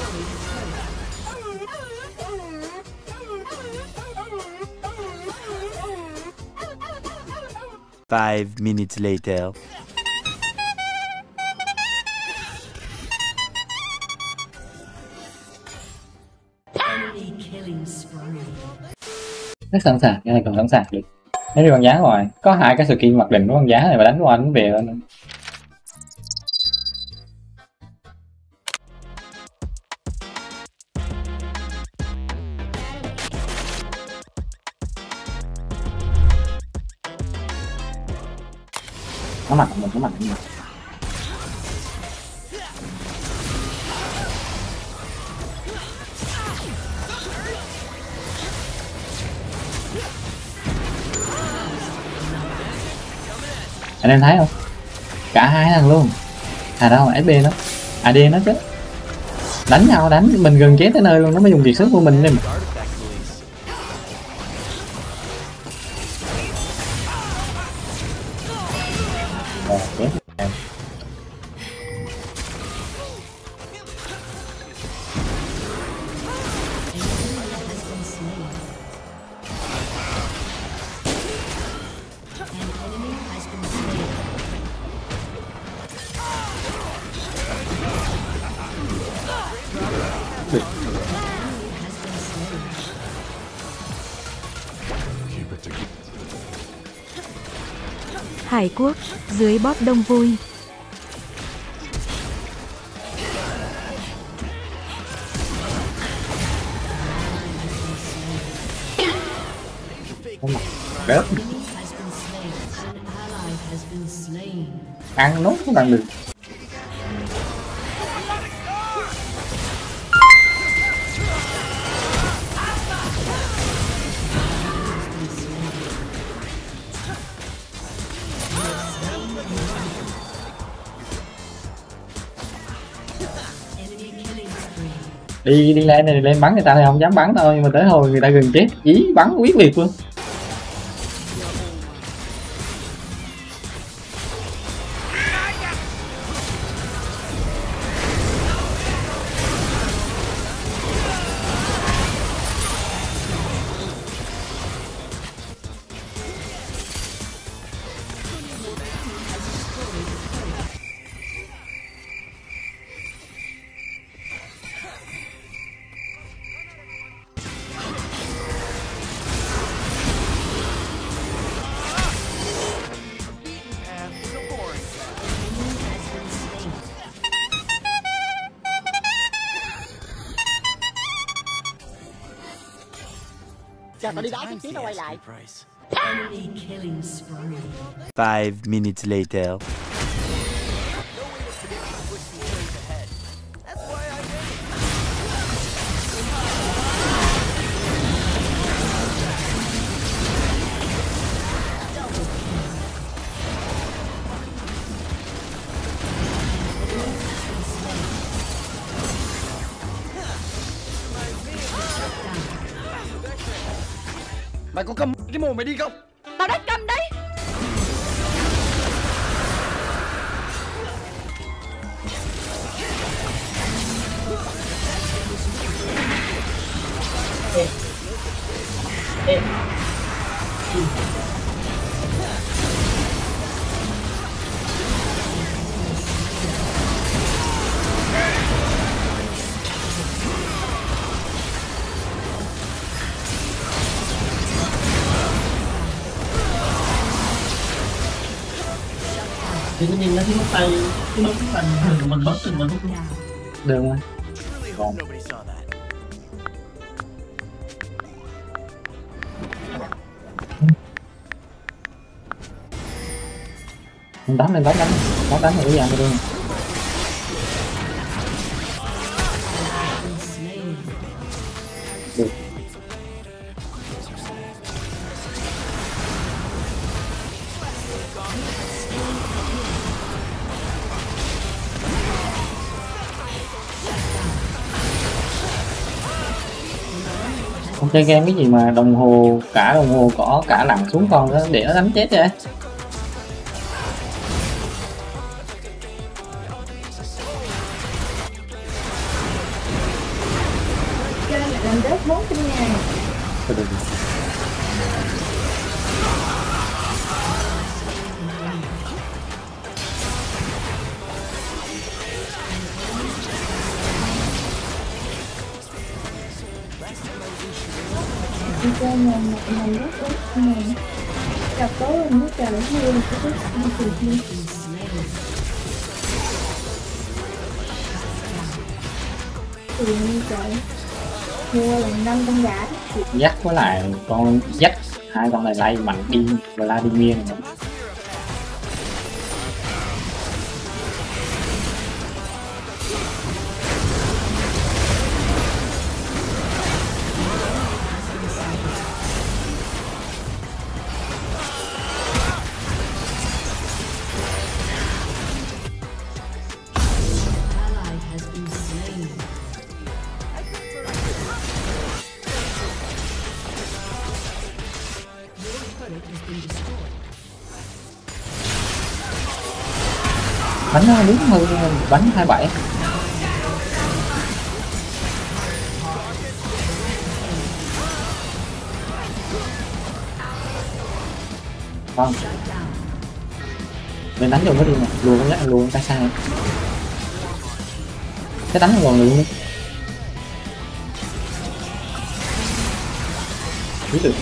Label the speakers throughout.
Speaker 1: Five minutes later.
Speaker 2: Rất sẵn sàng, cái này còn sẵn sàng được. Nếu đi con giá rồi, có hai cái skin mặc định của con giá này mà đánh qua đánh về nữa. Nó mặt mình, nó mặt mình. Anh em thấy không? Cả hai thằng luôn. À đâu mà SB nó. AD nó chứ. Đánh nhau đánh mình gần chết tới nơi luôn, nó mới dùng kiệt sức của mình nên.
Speaker 3: Hải Quốc, dưới bot đông vui.
Speaker 2: Đớp. Ăn nốt cũng bằng được. Đi lên này, lên bắn người ta thì không dám bắn thôi, nhưng mà tới hồi người ta gần chết ý bắn quyết liệt luôn.
Speaker 4: Chờ tao đi đá chút xíu tao quay lại.
Speaker 1: 5 minutes later.
Speaker 4: Mày có cầm cái mồm mày đi không?
Speaker 3: Tao đã cầm đấy.
Speaker 5: Thì nó nhìn nó cái tay, cái nút cái mình bấm từng mình luôn.
Speaker 2: Được không? Còn đánh lên đánh là cái gì luôn. Được. Không chơi game cái gì mà đồng hồ có cả lặn xuống con đó để nó đánh chết vậy.
Speaker 6: mình rớt 400.000.
Speaker 2: Từ từ.
Speaker 6: Đi chơi nhà mình rớt 400.000. Chọc tối mình mới chờ nó mua được cái rớt đi. Tiền đi trời, mua lần 5 con gà.
Speaker 2: Dắt với lại con dắt, hai con này lay mạnh đi Vladimir nữa. Bánh nó đúng hơn bánh 27. Vâng. Mình đánh vô mới đi nè, luôn cái sai. Cái đánh còn luôn. Biết được.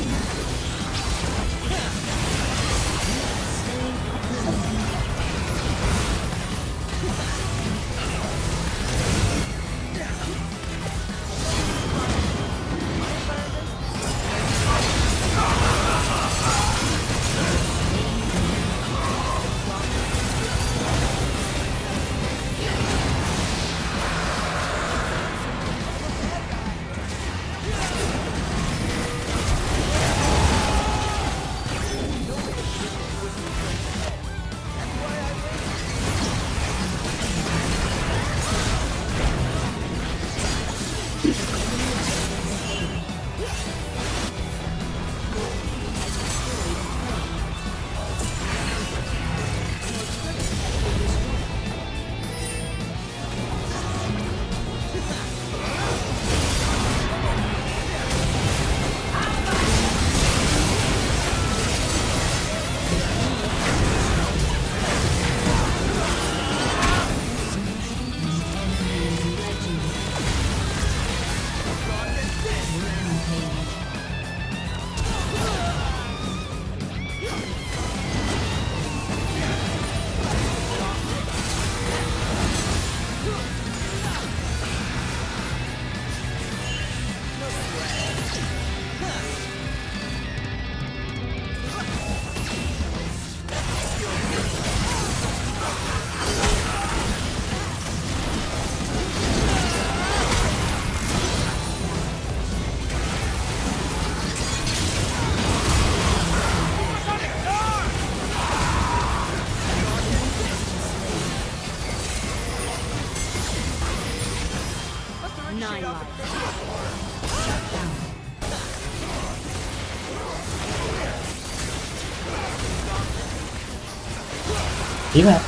Speaker 2: Kiếm ra.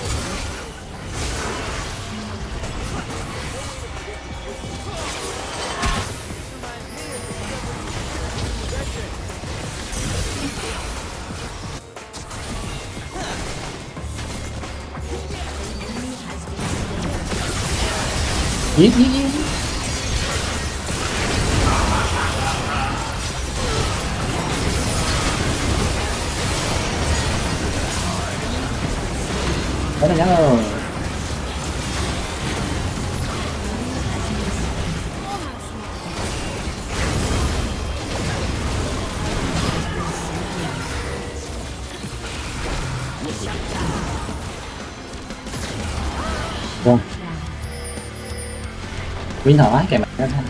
Speaker 2: Giết. Đó là nhắn rồi. Vâng. Win hỏi kìa mày nó thanh.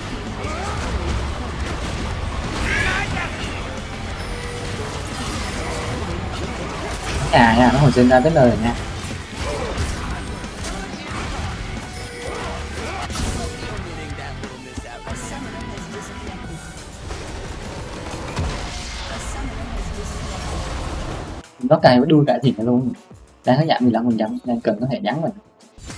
Speaker 2: Nha, nó hồi sinh ra tới nơi rồi nha. Nó cày với đuôi cả thịt luôn. Đang có giảm 15% nên cần có thể nhắn mình.